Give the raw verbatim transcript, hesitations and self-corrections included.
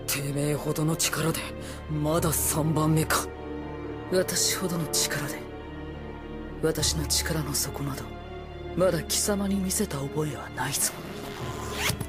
てめえほどの力でまださんばんめか。私ほどの力で、私の力の底などまだ貴様に見せた覚えはないぞ。